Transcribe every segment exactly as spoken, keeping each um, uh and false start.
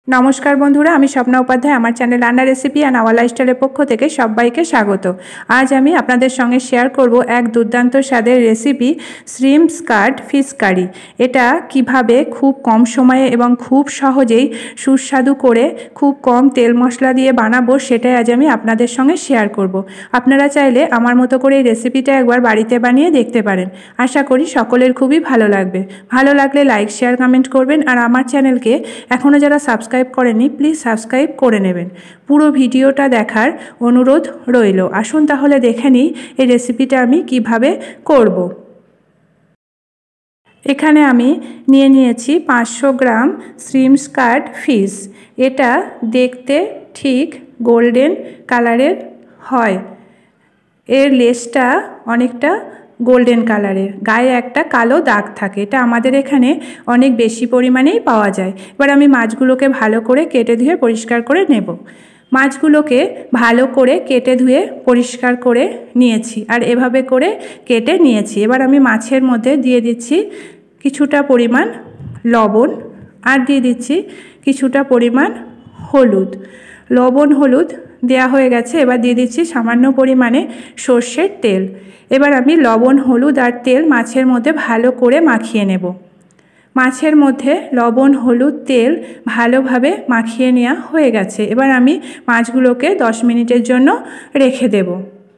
नमस्कार बंधुरा आमी स्वप्ना उपाध्याय आमार चैनल रान्ना रेसिपि एंड आवर लाइफस्टाइलेर पक्ष थेके सबाइके स्वागत। आज आमी आपनादेर संगे शेयर करब एक दुर्दान्त स्वादेर रेसिपि श्रिम्प स्कार्ट फिश कारि। एटा किभाबे खूब कम समये एबं खूब सहजेई सुस्वादु करे खूब कम तेल मशला दिए बानाबो सेटाई आज आमी आपनादेर संगे शेयर करब। आपनारा चाइले आमार मतो करे रेसिपिटा एकबार बाड़ीते बानिये देखते पारेन। आशा करी सकलेर खूबई भालो लागबे। भालो लागले लाइक शेयर कमेंट करबेन और आमार चैनलके एखोनो जारा साबस्क्राइब करेनনি प्लिज सबस्क्राइब করে নেবেন। পুরো ভিডিওটা দেখার অনুরোধ রইল। আসুন তাহলে দেখে নিই এই রেসিপিটা আমি কিভাবে করব। এখানে আমি নিয়ে নিয়েছি পাঁচশো গ্রাম শ্রিম্প স্কার্ট ফিশ। এটা দেখতে ঠিক গোল্ডেন কালারের হয়। এর লেজটা অনেকটা गोल्डन कालारेर, गाये एकटा कालो दाग थाके। एटा आमादेर एखाने अनेक बेशी परिमाणेई पाওয়া যায়। एबार आमी माछगुलोके भालो करे केटे धुए परिष्कार करे नेब। माछगुलोके भालो करे केटे धुए परिष्कार करे निয়েছি আর এভাবে করে কেটে নিয়েছি। এবার আমি মাছের মধ্যে দিয়ে দিচ্ছি কিছুটা পরিমাণ লবণ আর দিয়ে দিচ্ছি কিছুটা পরিমাণ হলুদ। লবণ হলুদ দেয়া হয়ে গেছে। এবার দিয়ে দিচ্ছি সামান্য পরিমাণে সরষের তেল। এবার আমি লবণ হলুদ আর তেল মাছের মধ্যে ভালো করে মাখিয়ে নেব। মাছের মধ্যে লবণ হলুদ তেল ভালোভাবে মাখিয়ে নেওয়া হয়ে গেছে। এবার আমি মাছগুলোকে দশ মিনিটের জন্য রেখে দেব।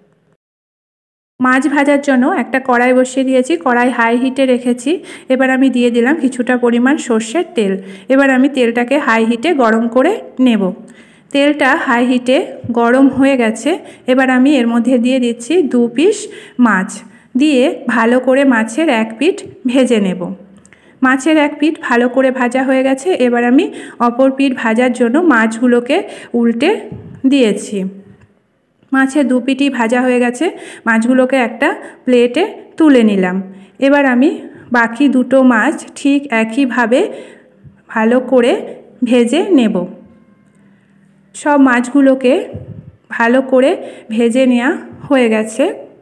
মাছ ভাজার জন্য একটা কড়াই বসিয়ে দিয়েছি। কড়াই হাই হিটে রেখেছি। এবার আমি দিয়ে দিলাম কিছুটা পরিমাণ সরষের তেল। এবার আমি তেলটাকে হাই হিটে গরম করে নেব। তেলটা হাই হিটে গরম হয়ে গেছে। এবার আমি এর মধ্যে দিয়ে দিচ্ছি দু পিস মাছ দিয়ে ভালো করে মাছের এক পিঠ ভেজে নেব। মাছের এক পিঠ ভালো করে ভাজা হয়ে গেছে। এবার আমি অপর পিঠ ভাজার জন্য মাছগুলোকে উল্টে দিয়েছি। মাছের দু পিঠই ভাজা হয়ে গেছে। মাছগুলোকে একটা প্লেটে তুলে নিলাম। এবার আমি বাকি দুটো মাছ ঠিক একইভাবে ভালো করে ভেজে নেব। সব মাছগুলোকে ভালো করে ভেজে নেওয়া হয়ে গেছে।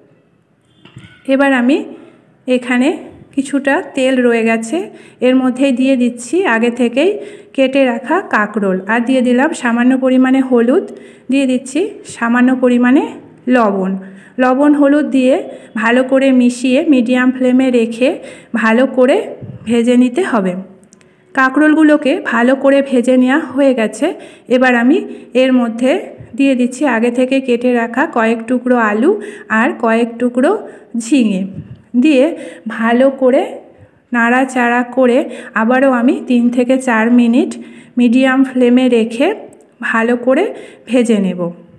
এবার আমি এখানে কিছুটা তেল রয়ে গেছে এর মধ্যে দিয়ে দিচ্ছি আগে থেকেই কেটে রাখা কাঁকরোল আর দিয়ে দিলাম সামান্য পরিমাণে হলুদ, দিয়ে দিচ্ছি সামান্য পরিমাণে লবণ। লবণ হলুদ দিয়ে ভালো করে মিশিয়ে মিডিয়াম ফ্লেমে রেখে ভালো করে ভেজে নিতে হবে। কাঁকরোলগুলোকে ভালো করে ভেজে নেওয়া হয়ে গেছে। এবার আমি এর মধ্যে দিয়ে দিচ্ছি আগে থেকে কেটে রাখা কয়েক টুকরো আলু আর কয়েক টুকরো ঝিঙে দিয়ে ভালো করে নাড়াচাড়া করে আবারও আমি তিন থেকে চার মিনিট মিডিয়াম ফ্লেমে রেখে ভালো করে ভেজে নেব।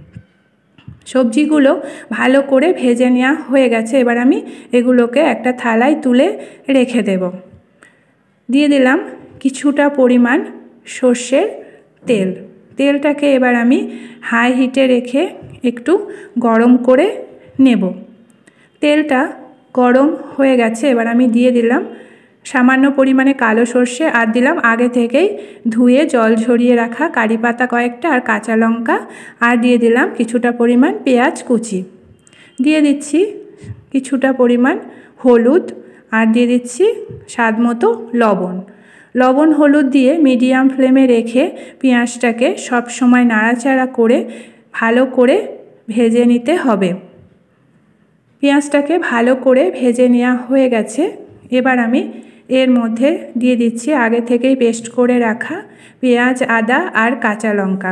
সবজিগুলো ভালো করে ভেজে নেওয়া হয়ে গেছে। এবার আমি এগুলোকে একটা থালায় তুলে রেখে দেব। দিয়ে দিলাম কিছুটা পরিমাণ সর্ষের তেল। তেলটাকে এবার আমি হাই হিটে রেখে একটু গরম করে নেব। তেলটা গরম হয়ে গেছে। এবার আমি দিয়ে দিলাম সামান্য পরিমাণে কালো সর্ষে আর দিলাম আগে থেকেই ধুয়ে জল ঝরিয়ে রাখা কারি পাতা কয়েকটা আর কাঁচা লঙ্কা আর দিয়ে দিলাম কিছুটা পরিমাণ পেঁয়াজ কুচি। দিয়ে দিচ্ছি কিছুটা পরিমাণ হলুদ আর দিয়ে দিচ্ছি স্বাদ মতো লবণ। লবণ হলুদ দিয়ে মিডিয়াম ফ্লেমে রেখে পেঁয়াজটাকে সব সময় নাড়াচাড়া করে ভালো করে ভেজে নিতে হবে। পেঁয়াজটাকে ভালো করে ভেজে নেওয়া হয়ে গেছে। এবার আমি এর মধ্যে দিয়ে দিচ্ছি আগে থেকেই পেস্ট করে রাখা পেঁয়াজ আদা আর কাঁচা লঙ্কা।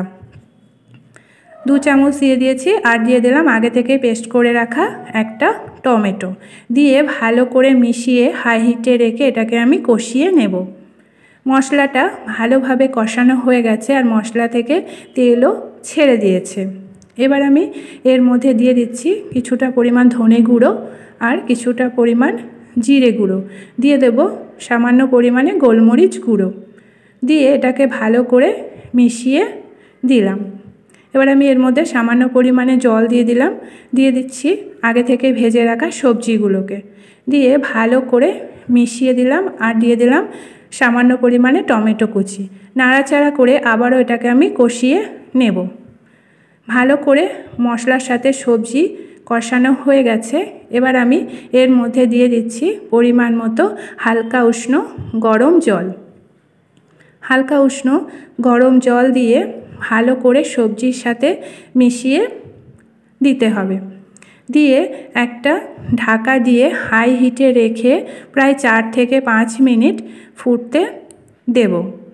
দু চামচ দিয়ে দিয়েছি আর দিয়ে দিলাম আগে থেকে পেস্ট করে রাখা একটা টমেটো দিয়ে ভালো করে মিশিয়ে হাই হিটে রেখে এটাকে আমি কষিয়ে নেব। মশলাটা ভালোভাবে কষানো হয়ে গেছে আর মশলা থেকে তেলও ছেড়ে দিয়েছে। এবার আমি এর মধ্যে দিয়ে দিচ্ছি কিছুটা পরিমাণ ধনে গুঁড়ো আর কিছুটা পরিমাণ জিরে গুঁড়ো, দিয়ে দেব সামান্য পরিমাণে গোলমরিচ গুঁড়ো দিয়ে এটাকে ভালো করে মিশিয়ে দিলাম। এবার আমি এর মধ্যে সামান্য পরিমাণে জল দিয়ে দিলাম। দিয়ে দিচ্ছি আগে থেকে ভেজে রাখা সবজিগুলোকে দিয়ে ভালো করে মিশিয়ে দিলাম আর দিয়ে দিলাম সামান্য পরিমাণে টমেটো কুচি। নাড়াচাড়া করে আবারও এটাকে আমি কষিয়ে নেব। ভালো করে মশলার সাথে সবজি কষানো হয়ে গেছে। এবার আমি এর মধ্যে দিয়ে দিচ্ছি পরিমাণ মতো হালকা উষ্ণ গরম জল। হালকা উষ্ণ গরম জল দিয়ে ভালো করে সবজির সাথে মিশিয়ে দিতে হবে। দিয়ে একটা ঢাকা দিয়ে হাই হিটে রেখে প্রায় চার থেকে পাঁচ মিনিট ফুটতে দেব।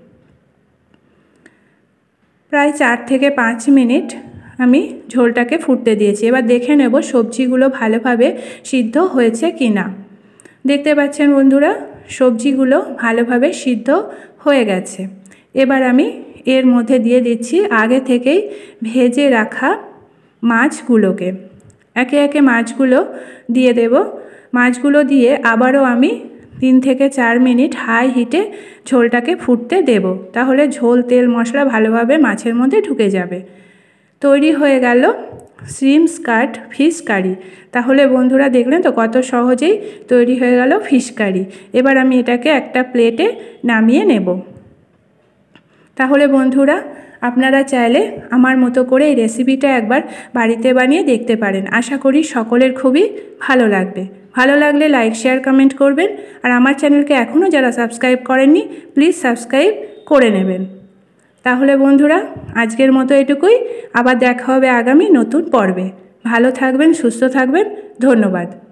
প্রায় চার থেকে পাঁচ মিনিট আমি ঝোলটাকে ফুটতে দিয়েছি। এবার দেখে নেব সবজিগুলো ভালোভাবে সিদ্ধ হয়েছে কি না। দেখতে পাচ্ছেন বন্ধুরা, সবজিগুলো ভালোভাবে সিদ্ধ হয়ে গেছে। এবার আমি এর মধ্যে দিয়ে দিচ্ছি আগে থেকেই ভেজে রাখা মাছগুলোকে। একে একে মাছগুলো দিয়ে দেব। মাছগুলো দিয়ে আবারও আমি তিন থেকে চার মিনিট হাই হিটে ঝোলটাকে ফুটতে দেব। তাহলে ঝোল, তেল, মশলা ভালোভাবে মাছের মধ্যে ঢুকে যাবে। তৈরি হয়ে গেল শ্রিম্প স্কার্ট ফিশ কারি। তাহলে বন্ধুরা দেখলেন তো কত সহজেই তৈরি হয়ে গেল ফিশ কারি। এবার আমি এটাকে একটা প্লেটে নামিয়ে নেব। তাহলে বন্ধুরা আপনারা চাইলে আমার মতো করে এই রেসিপিটা একবার বাড়িতে বানিয়ে দেখতে পারেন। আশা করি সকলের খুবই ভালো লাগবে। ভালো লাগলে লাইক, শেয়ার, কমেন্ট করবেন। আর আমার চ্যানেলকে এখনও যারা সাবস্ক্রাইব করেননি প্লিজ সাবস্ক্রাইব করে নেবেন। তাহলে বন্ধুরা আজকের মতো এটুকুই। আবার দেখা হবে আগামী নতুন পর্বে। ভালো থাকবেন, সুস্থ থাকবেন। ধন্যবাদ।